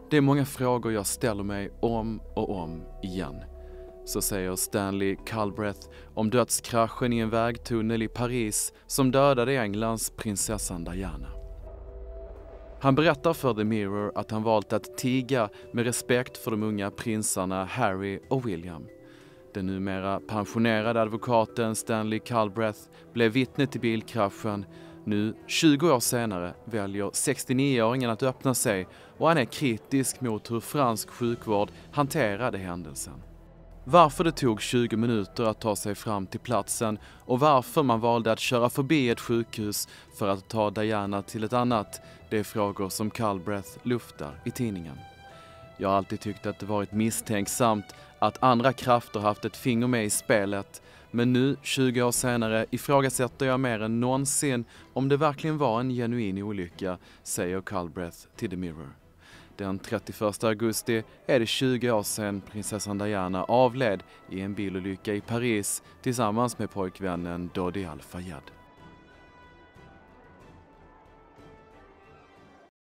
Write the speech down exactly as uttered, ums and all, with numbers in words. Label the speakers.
Speaker 1: Det är många frågor jag ställer mig om och om igen. Så säger Stanley Culbreth om dödskraschen i en vägtunnel i Paris som dödade Englands prinsessan Diana. Han berättar för The Mirror att han valt att tiga med respekt för de unga prinsarna Harry och William. Den numera pensionerade advokaten Stanley Culbreth blev vittne till bilkraschen. Nu, tjugo år senare, väljer sextionio-åringen att öppna sig och han är kritisk mot hur fransk sjukvård hanterade händelsen. Varför det tog tjugo minuter att ta sig fram till platsen och varför man valde att köra förbi ett sjukhus för att ta Diana till ett annat, det är frågor som Culbreth luftar i tidningen. Jag har alltid tyckt att det varit misstänksamt att andra krafter haft ett finger med i spelet, men nu, tjugo år senare, ifrågasätter jag mer än någonsin om det verkligen var en genuin olycka, säger Culbreth till The Mirror. Den trettioförsta augusti är det tjugo år sedan prinsessan Diana avled i en bilolycka i Paris tillsammans med pojkvännen Dodi Al-Fayed.